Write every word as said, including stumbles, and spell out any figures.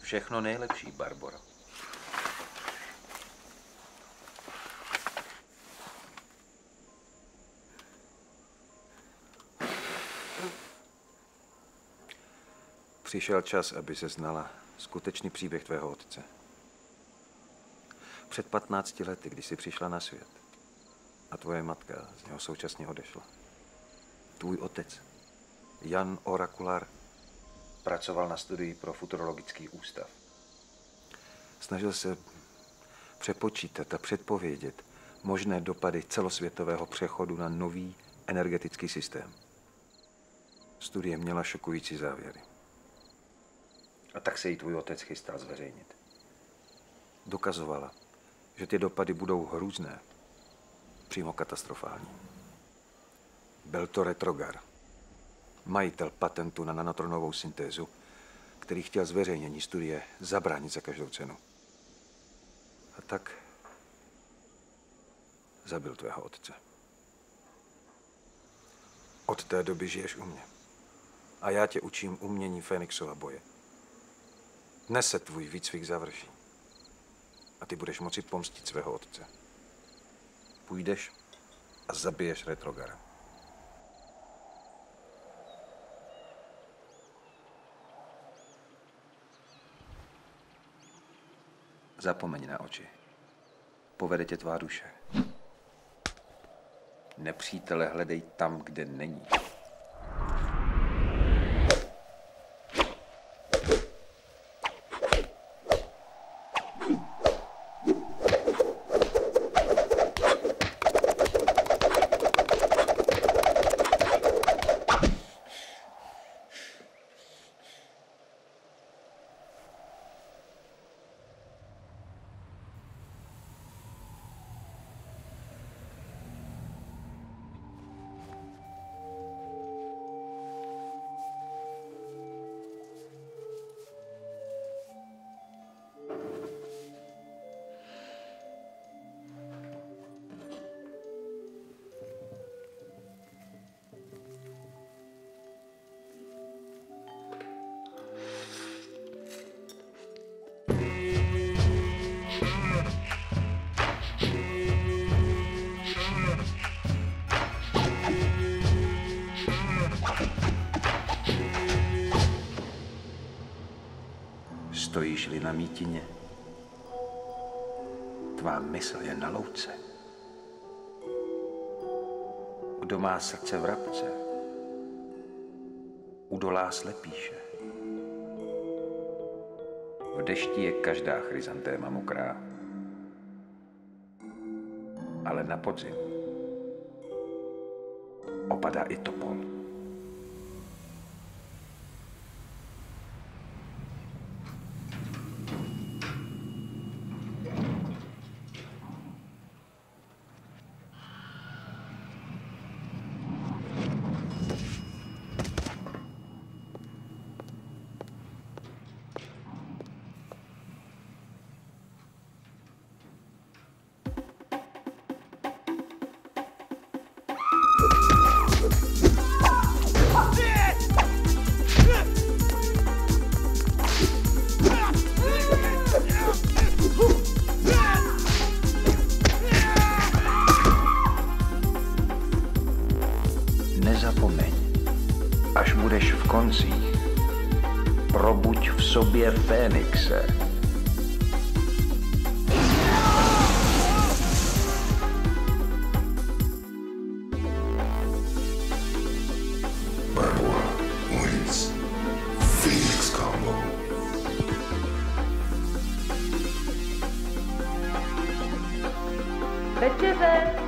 Všechno nejlepší, Barboro. Přišel čas, aby se znala skutečný příběh tvého otce. Před patnácti lety, když jsi přišla na svět a tvoje matka z něho současně odešla. Tvůj otec, Jan Orakular, pracoval na studii pro futurologický ústav. Snažil se přepočítat a předpovědět možné dopady celosvětového přechodu na nový energetický systém. Studie měla šokující závěry. A tak se jí tvůj otec chystal zveřejnit. Dokazovala, že ty dopady budou hrůzné, přímo katastrofální. Byl to Retrogar, majitel patentu na nanotronovou syntézu, který chtěl zveřejnění studie zabránit za každou cenu. A tak zabil tvého otce. Od té doby žiješ u mě. A já tě učím umění Fénixova boje. Dnes se tvůj výcvik završí. A ty budeš moci pomstit svého otce. Půjdeš a zabiješ Retrogara. Zapomeň na oči. Povede tě tvá duše. Nepřítele hledej tam, kde není. Stojíš-li na mítině, tvá mysl je na louce. Kdo má srdce vrabce, udolá slepíše. V dešti je každá chryzantéma mokrá, ale na podzim opadá i topol. Nezapomeň, až budeš v koncích, probuď v sobě Fénixe. Barbora wins. Phoenix combo. Večeře!